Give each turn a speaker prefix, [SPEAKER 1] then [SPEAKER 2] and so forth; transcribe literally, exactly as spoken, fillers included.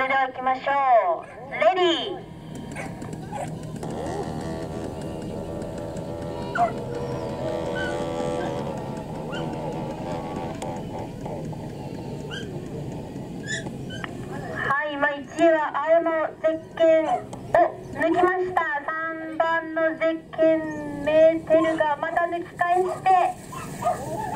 [SPEAKER 1] れでは行きましょう。レディー。はい、今いちいは青のゼッケンを抜きました。さんばんのゼッケンメーテルがまた抜き返して